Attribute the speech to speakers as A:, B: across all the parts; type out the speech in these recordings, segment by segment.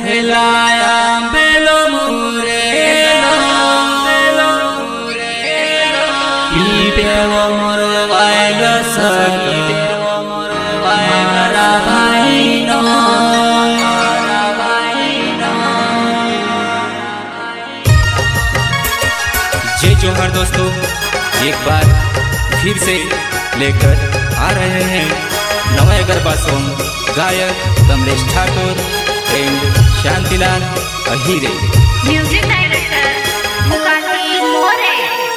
A: हिलाया बेलो मुरेलो पीपेलो मोर वायलो सखी मारा भाईनो जय जोहार दोस्तों, एक बार फिर से लेकर आ रहे हैं नवा गरबा सॉन्ग गायक Kamlesh Thakur and Shantilal Ahire.
B: Music director Mukati More.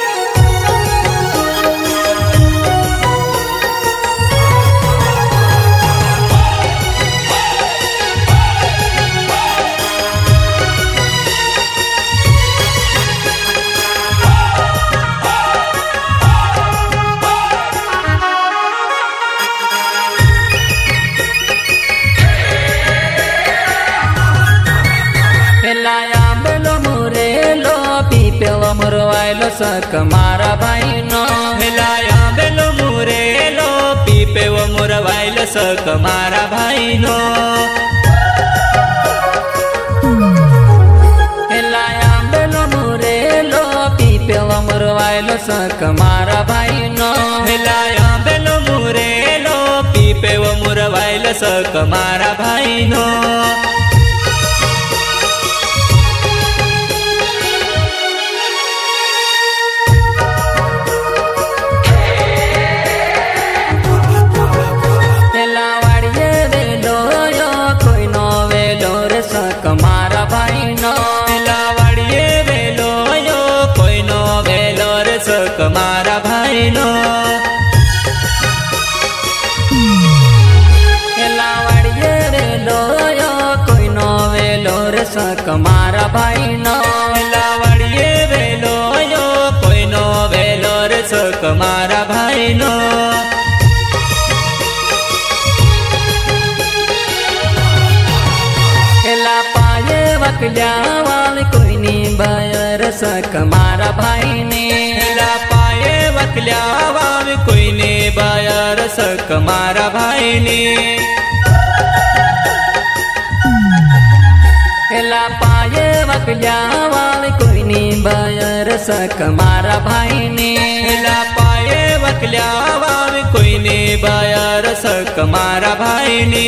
A: हिलाया बेलो मुरेलो पीपेलो मोर वायलो सक मारा भाईनो। हिलाया बेलो मुरेलो पीपेलो मोर वायलो सक मारा भाईनो। हिलाया बेलो मुरेलो पीपेलो मोर वायलो सक मारा भाईनो। हिलाया बेलो मुरेलो पीपेलो मोर वायलो सक मारा भाईनो। मारा भाईनो लावड़िए वेलो यो कोई नो वेलो रे सक मारा भाईनो। लावड़िए वेलो यो कोई नो वेलो रे सक मारा भाईनो। लावड़िए वेलो यो कोई नो वेलो रे सक मारा भाईनो। वकल्यावाल कोई नी बायर सक मारा भाई ने। ला पाए वकल्यावाल कोई ने बायर सक मारा भाई ने। ला पाए वकल्यावाल कोई नी बायर सक मारा भाई ने। ला पाए वकल्यावाल कोई ने बायर सक मारा भाई ने।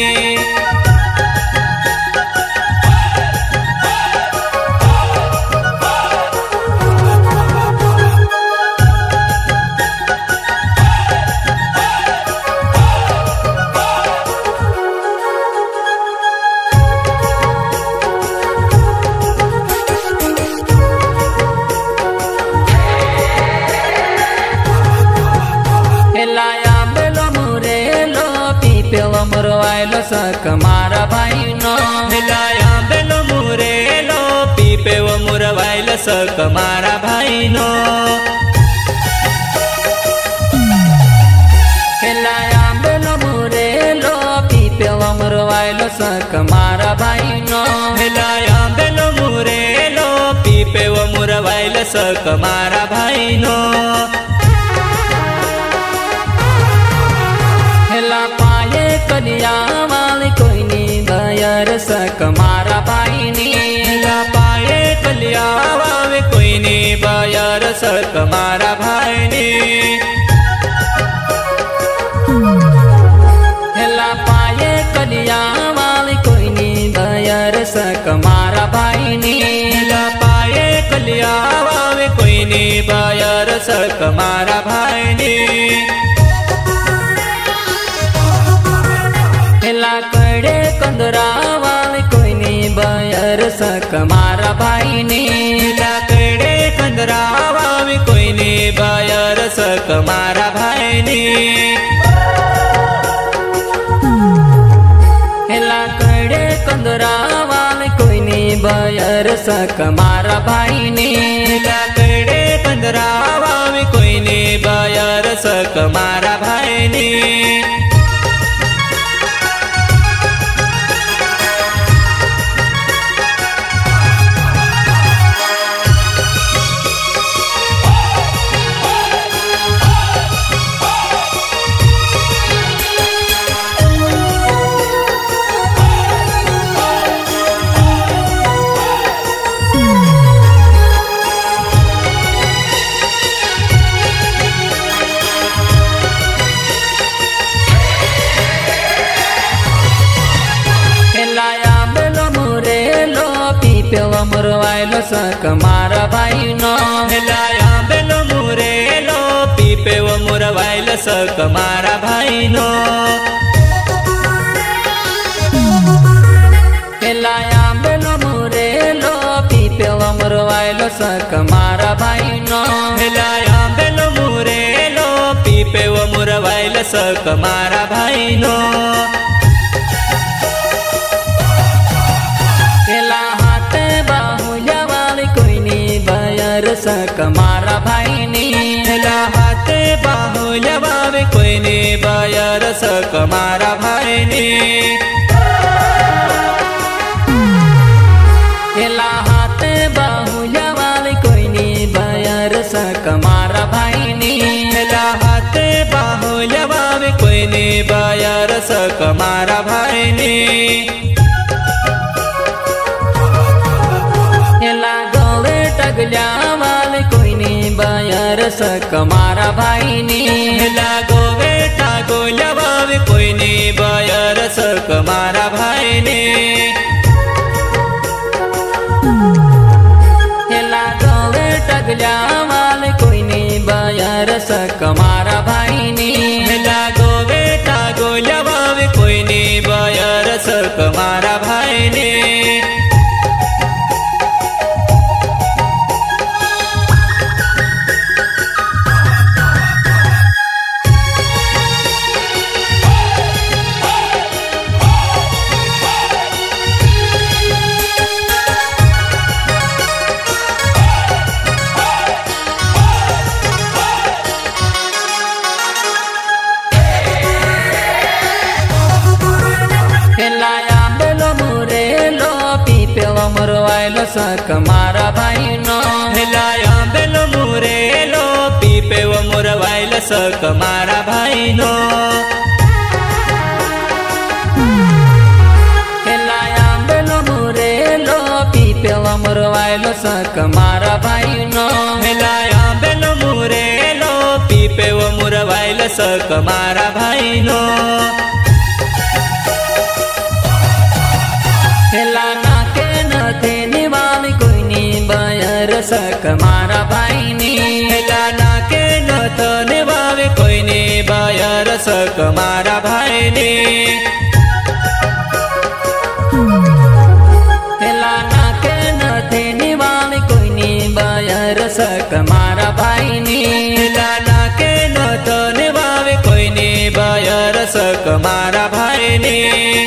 A: हिलाया बेलो मुरेलो पीपेलो मोर वायलो सक मारा भाईनो। हिलाया बेलो मुरेलो पीपेलो मोर वायलो सक मारा भाईनो। हिलाया बेलो मुरेलो पीपेलो मोर वायलो सक मारा भाईनो। हिलाया बेलो मुरेलो पीपेलो मोर वायलो सक मारा भाईनो। हिला पाए कलिया वाली कोई नी बायर सक मारा भाई ने। हिला पाए कलिया वाली कोई नी बायर सक मारा भाई ने। हिला पाए कलिया वाली कोई नी बायर सक मारा भाई ने। हिला पाए कलिया वाली कोई नी बायर सक मारा भाई ने। हिला कड़े कंदरा वाले कोई नी बायर सक मारा भाई ने। हिला कड़े कंदरा वाले कोई नी बायर सक मारा भाई ने। हिला कड़े कंदरा वाले कोई नी बायर सक मारा भाई ने। हिला कड़े कंदरा वाले कोई नी बायर सक मारा भाई ने। सक मारा भाई नो
C: हेलाया बेलो मुरेलो पीपेलो मुरवाइलो सक मारा भाई नो
A: हेलाया बेलो मुरेलो पीपेव मुरवाइल सक मारा भाई नो
C: हेला हाथे बाहु जवाली कोई नी बायर सक मारा भाई नी
A: हेला हाथे बाहु जवाब कोई ने बायर सक मारा भाई नी
C: हेला हाथे बाहु जवाली कोई नी बायर सक मारा भाई नी
A: हेला हाथे बाहु जवाब कोई ने बायर सक मारा भाई नी
C: हेला गले टगल्या वाले कोई नी बायर सक मारा भाई नी
A: हेला गोवे टागो जवाब कोई ने बायर सक मारा भाई नी
C: हेला गले टगल्या वाले कोई नी बायर सक मारा भाई नी
A: हेला गोवे टागो जवाब कोई ने बायर सक मारा भाई नी
C: हेलाया बेलो मुरेलो पीपेलो मुरवाइलो सक मारा भाई नो
A: हेलाया बेलो मुरेलो पीपेव मुरवाइल सक मारा भाई नो
C: हेलाया बेलो मुरेलो पीपेलो मुरवाइलो सक मारा भाई नो
A: हेलाया बेलो मुरेलो पीपेव मुरवाइल सक मारा भाई नो
C: हेला नाके नथे निवाली कोई नी बायर सक मारा भाई नी
A: हेला नाके नथ निभावे कोई ने बायर सक मारा भाई नी
C: हेला नाके नथे निवाली कोई नी बायर सक मारा भाई नी
A: हेला नाके नथ निभावे कोई ने बायर सक मारा भाई नी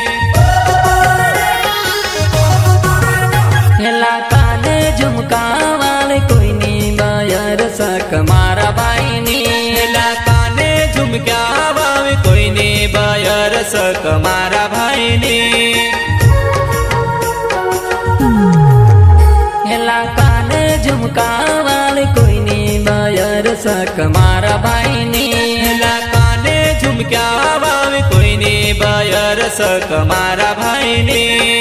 C: हेला काने झुमका वाले कोई नी बायर सक मारा भाई नी
A: हेला काने झुमक्या बावे कोई ने बायर सक मारा भाई नी
C: हेला काने झुमका वाले कोई नी बायर सक मारा भाई नी
A: हेला काने झुमक्या बावे कोई ने बायर सक मारा भाई नी